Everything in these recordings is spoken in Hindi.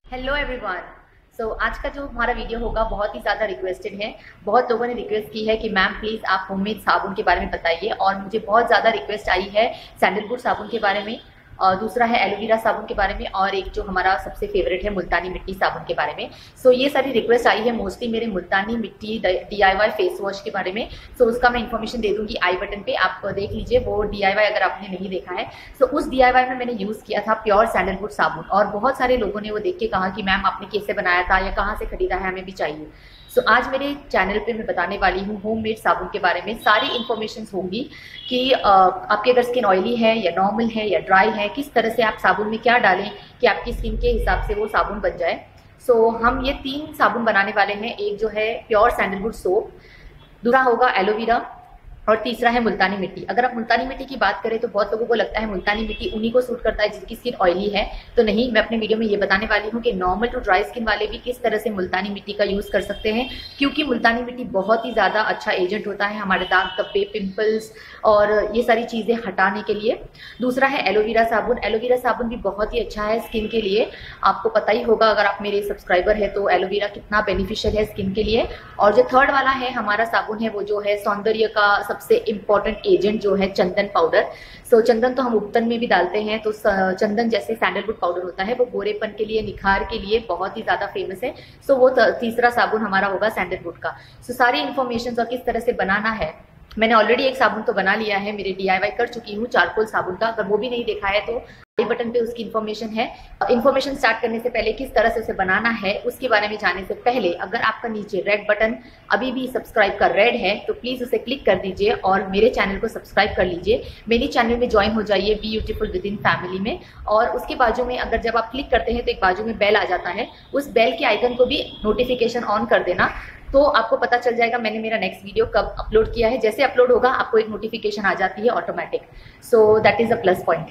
Hello everyone. आज का जो हमारा वीडियो होगा बहुत ही ज़्यादा रिक्वेस्टेड है। बहुत लोगों ने रिक्वेस्ट की है कि मैम प्लीज़ आप होममेड साबुन के बारे में बताइए, और मुझे बहुत ज़्यादा रिक्वेस्ट आई है सैंडलवुड साबुन के बारे में, और दूसरा है एलोवेरा साबुन के बारे में, और एक जो हमारा सबसे फेवरेट है मुल्तानी मिट्टी साबुन के बारे में। ये सारी रिक्वेस्ट आई है मोस्टली मेरे मुल्तानी मिट्टी DIY फेस वॉश के बारे में। उसका मैं इन्फॉर्मेशन दे दूंगी आई बटन पे, आप देख लीजिए वो DIY अगर आपने नहीं देखा है। उस DIY में मैंने यूज़ किया था प्योर सैंडलवुड साबुन, और बहुत सारे लोगों ने वो देख के कहा कि मैम आपने कैसे बनाया था या कहाँ से खरीदा है, हमें भी चाहिए। आज मेरे चैनल पे मैं बताने वाली हूँ होममेड साबुन के बारे में। सारी इन्फॉर्मेशन होंगी कि आपकी अगर स्किन ऑयली है या नॉर्मल है या ड्राई है, किस तरह से आप साबुन में क्या डालें कि आपकी स्किन के हिसाब से वो साबुन बन जाए। हम ये 3 साबुन बनाने वाले हैं। एक जो है प्योर सैंडलवुड सोप, दूसरा होगा एलोवेरा, और तीसरा है मुल्तानी मिट्टी। अगर आप मुल्तानी मिट्टी की बात करें तो बहुत लोगों को लगता है मुल्तानी मिट्टी उन्हीं को सूट करता है जिसकी स्किन ऑयली है। तो नहीं, मैं अपने वीडियो में ये बताने वाली हूँ कि नॉर्मल टू ड्राई स्किन वाले भी किस तरह से मुल्तानी मिट्टी का यूज कर सकते हैं, क्योंकि मुल्तानी मिट्टी बहुत ही ज्यादा अच्छा एजेंट होता है हमारे दाग धब्बे, पिंपल्स और ये सारी चीजें हटाने के लिए। दूसरा है एलोवेरा साबुन। एलोवेरा साबुन भी बहुत ही अच्छा है स्किन के लिए। आपको पता ही होगा अगर आप मेरे सब्सक्राइबर है तो एलोवेरा कितना बेनिफिशियल है स्किन के लिए। और जो थर्ड वाला है हमारा साबुन है वो जो है सौंदर्य का सबसे इंपॉर्टेंट एजेंट जो है चंदन पाउडर। चंदन तो हम उपटन में भी डालते हैं, तो चंदन जैसे सैंडलवुड पाउडर होता है वो गोरेपन के लिए, निखार के लिए बहुत ही ज्यादा फेमस है। वो तीसरा साबुन हमारा होगा सैंडलवुड का। सारी इन्फॉर्मेशन और किस तरह से बनाना है, मैंने ऑलरेडी एक साबुन तो बना लिया है, मेरे DIY कर चुकी हूँ चारकोल साबुन का। अगर वो भी नहीं देखा है तो आई बटन पे उसकी इन्फॉर्मेशन है। इन्फॉर्मेशन स्टार्ट करने से पहले किस तरह से उसे बनाना है उसके बारे में जानने से पहले, अगर आपका नीचे रेड बटन अभी भी सब्सक्राइब का रेड है तो प्लीज उसे क्लिक कर दीजिए और मेरे चैनल को सब्सक्राइब कर लीजिए। मेरे चैनल में ज्वाइन हो जाइए be beautiful with in family में। और उसके बाजू में अगर जब आप क्लिक करते हैं तो एक बाजू में बेल आ जाता है, उस बेल के आइकन को भी नोटिफिकेशन ऑन कर देना, तो आपको पता चल जाएगा मैंने मेरा नेक्स्ट वीडियो कब अपलोड किया है। जैसे अपलोड होगा आपको एक नोटिफिकेशन आ जाती है automatic. That is a plus point.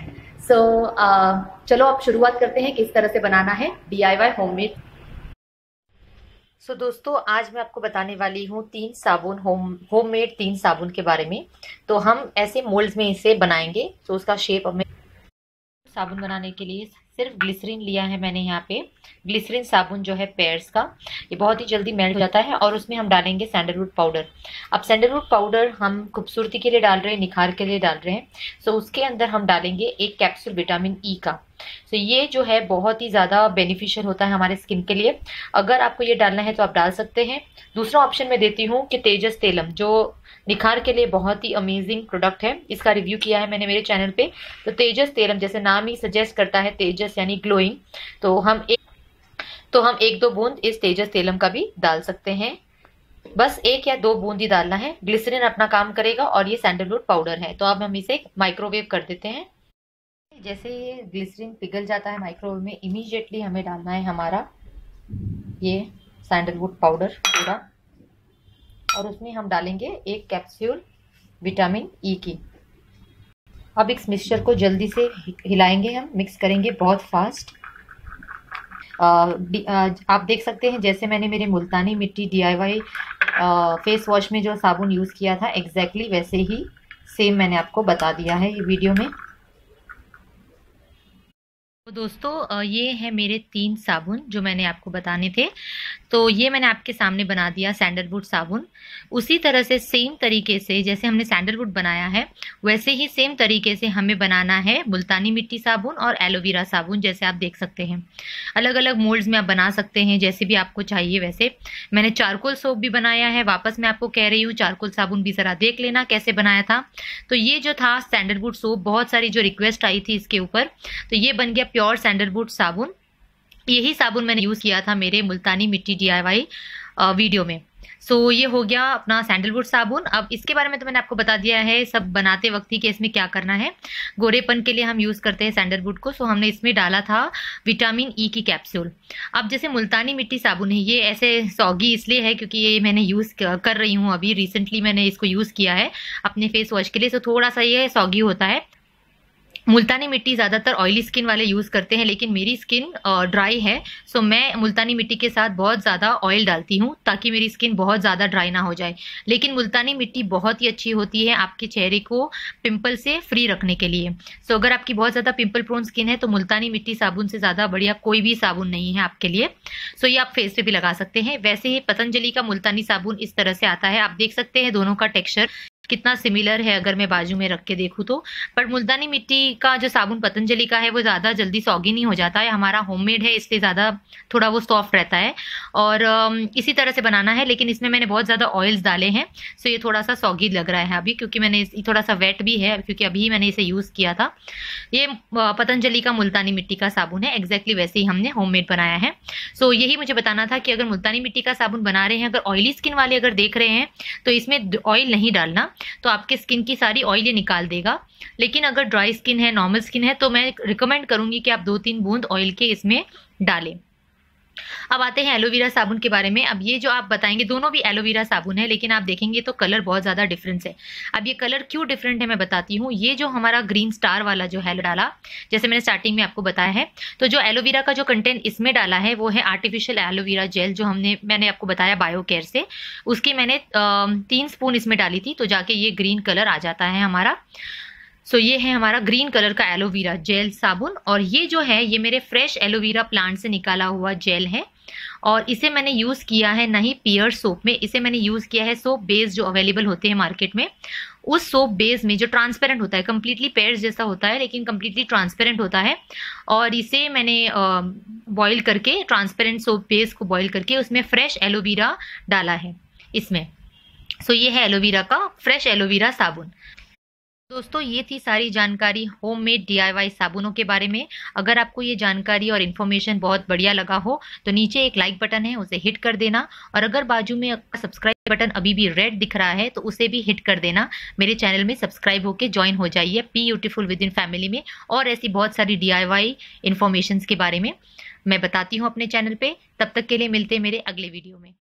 चलो अब शुरुआत करते हैं किस तरह से बनाना है DIY होममेड। दोस्तों आज मैं आपको बताने वाली हूँ 3 साबुन, होममेड 3 साबुन के बारे में। तो हम ऐसे मोल्ड्स में इसे बनाएंगे। उसका शेप हमें साबुन बनाने के लिए सिर्फ ग्लिसरीन लिया है मैंने यहाँ पे। ग्लिसरीन साबुन जो है पेयर्स का, ये बहुत ही जल्दी मेल्ट हो जाता है। और उसमें हम डालेंगे सैंडलवुड पाउडर। अब सैंडलवुड पाउडर हम खूबसूरती के लिए डाल रहे हैं, निखार के लिए डाल रहे हैं। उसके अंदर हम डालेंगे एक कैप्सूल विटामिन ई का। ये जो है बहुत ही ज़्यादा बेनिफिशियल होता है हमारे स्किन के लिए। अगर आपको ये डालना है तो आप डाल सकते हैं। दूसरा ऑप्शन मैं देती हूँ कि तेजस तेलम, जो निखार के लिए बहुत ही अमेजिंग प्रोडक्ट है, इसका रिव्यू किया है मैंने मेरे चैनल पे। तो तेजस तेलम जैसे नाम ही सजेस्ट करता है, तेजस यानी ग्लोइंग, तो हम एक दो बूंद इस तेजस तेलम का भी डाल सकते हैं। बस 1 या 2 बूंद ही डालना है। ग्लिसरीन अपना काम करेगा और ये सैंडलवुड पाउडर है। तो अब हम इसे माइक्रोवेव कर देते हैं। जैसे ये ग्लिसरीन पिघल जाता है माइक्रोवेव में, इमीडिएटली हमें डालना है हमारा ये सैंडलवुड पाउडर पूरा, और उसमें हम डालेंगे एक कैप्सूल विटामिन ई की। अब इस मिक्सचर को जल्दी से हिलाएंगे, हम मिक्स करेंगे बहुत फास्ट। आप देख सकते हैं जैसे मैंने मेरे मुल्तानी मिट्टी DIY फेस वॉश में जो साबुन यूज किया था एग्जैक्टली वैसे ही सेम मैंने आपको बता दिया है ये वीडियो में। तो दोस्तों ये है मेरे 3 साबुन जो मैंने आपको बताने थे। तो ये मैंने आपके सामने बना दिया सैंडलवुड साबुन। उसी तरह से सेम तरीके से जैसे हमने सैंडलवुड बनाया है वैसे ही सेम तरीके से हमें बनाना है मुल्तानी मिट्टी साबुन और एलोवेरा साबुन। जैसे आप देख सकते हैं अलग अलग मोल्ड्स में आप बना सकते हैं जैसे भी आपको चाहिए। वैसे मैंने चारकोल सोप भी बनाया है, वापस मैं आपको कह रही हूँ चारकोल साबुन भी ज़रा देख लेना कैसे बनाया था। तो ये जो था सैंडलवुड सोप, बहुत सारी जो रिक्वेस्ट आई थी इसके ऊपर, तो ये बन गया प्योर सैंडलवुड साबुन। यही साबुन मैंने यूज किया था मेरे मुल्तानी मिट्टी DIY वीडियो में। ये हो गया अपना सैंडलवुड साबुन। अब इसके बारे में तो मैंने आपको बता दिया है सब बनाते वक्त ही कि इसमें क्या करना है। गोरेपन के लिए हम यूज करते हैं सैंडलवुड को, हमने इसमें डाला था विटामिन ई की कैप्सूल। अब जैसे मुल्तानी मिट्टी साबुन है, ये ऐसे सौगी इसलिए है क्योंकि ये मैंने यूज कर रही हूँ अभी रिसेंटली, मैंने इसको यूज किया है अपने फेस वॉश के लिए। थोड़ा सा ये सौगी होता है। मुल्तानी मिट्टी ज़्यादातर ऑयली स्किन वाले यूज़ करते हैं, लेकिन मेरी स्किन ड्राई है, सो मैं मुल्तानी मिट्टी के साथ बहुत ज़्यादा ऑयल डालती हूँ ताकि मेरी स्किन बहुत ज़्यादा ड्राई ना हो जाए। लेकिन मुल्तानी मिट्टी बहुत ही अच्छी होती है आपके चेहरे को पिंपल से फ्री रखने के लिए। सो अगर आपकी बहुत ज़्यादा पिंपल प्रोन स्किन है तो मुल्तानी मिट्टी साबुन से ज़्यादा बढ़िया कोई भी साबुन नहीं है आपके लिए। सो ये आप फेस पे भी लगा सकते हैं। वैसे ही पतंजलि का मुल्तानी साबुन इस तरह से आता है, आप देख सकते हैं दोनों का टेक्सचर कितना सिमिलर है अगर मैं बाजू में रख के देखूं तो। पर मुल्तानी मिट्टी का जो साबुन पतंजलि का है वो ज़्यादा जल्दी सॉगी नहीं हो जाता है, हमारा होममेड है इसलिए ज़्यादा थोड़ा वो सॉफ्ट रहता है और इसी तरह से बनाना है। लेकिन इसमें मैंने बहुत ज़्यादा ऑयल्स डाले हैं, सो ये थोड़ा सा सॉगी लग रहा है अभी, क्योंकि मैंने थोड़ा सा वेट भी है क्योंकि अभी मैंने इसे यूज़ किया था। ये पतंजलि का मुल्तानी मिट्टी का साबुन है, एग्जैक्टली वैसे ही हमने होममेड बनाया है। सो यही मुझे बताना था कि अगर मुल्तानी मिट्टी का साबुन बना रहे हैं, अगर ऑयली स्किन वाले अगर देख रहे हैं तो इसमें ऑयल नहीं डालना, तो आपके स्किन की सारी ऑयल ये निकाल देगा। लेकिन अगर ड्राई स्किन है, नॉर्मल स्किन है, तो मैं रिकमेंड करूंगी कि आप 2-3 बूंद ऑयल के इसमें डालें। अब आते हैं एलोवेरा साबुन के बारे में। अब ये जो आप बताएंगे दोनों भी एलोवेरा साबुन है, लेकिन आप देखेंगे तो कलर बहुत ज़्यादा डिफरेंस है। अब ये कलर क्यों डिफरेंट है मैं बताती हूँ। ये जो हमारा ग्रीन स्टार वाला जो है डाला, जैसे मैंने स्टार्टिंग में आपको बताया है, तो जो एलोवेरा का जो कंटेंट इसमें डाला है वो है आर्टिफिशियल एलोवेरा जेल, जो मैंने आपको बताया बायो केयर से, उसकी मैंने 3 स्पून इसमें डाली थी, तो जाके ये ग्रीन कलर आ जाता है हमारा। सो ये है हमारा ग्रीन कलर का एलोवेरा जेल साबुन। और ये जो है ये मेरे फ्रेश एलोवेरा प्लांट से निकाला हुआ जेल है और इसे मैंने यूज़ किया है नहीं पियर सोप में, इसे मैंने यूज़ किया है सोप बेस जो अवेलेबल होते हैं मार्केट में। उस सोप बेस में जो ट्रांसपेरेंट होता है, कंप्लीटली पेयर्स जैसा होता है लेकिन कंप्लीटली ट्रांसपेरेंट होता है, और इसे मैंने बॉईल करके ट्रांसपेरेंट सोप बेस को बॉईल करके उसमें फ्रेश एलोवेरा डाला है इसमें। सो ये है एलोवेरा का फ्रेश एलोवेरा साबुन। दोस्तों ये थी सारी जानकारी होममेड DIY साबुनों के बारे में। अगर आपको ये जानकारी और इन्फॉर्मेशन बहुत बढ़िया लगा हो तो नीचे एक लाइक बटन है, उसे हिट कर देना। और अगर बाजू में सब्सक्राइब बटन अभी भी रेड दिख रहा है तो उसे भी हिट कर देना। मेरे चैनल में सब्सक्राइब होकर ज्वाइन हो जाइए ब्यूटीफुल विद इन फैमिली में, और ऐसी बहुत सारी DIY इन्फॉर्मेशन के बारे में मैं बताती हूँ अपने चैनल पे। तब तक के लिए मिलते हैं मेरे अगले वीडियो में।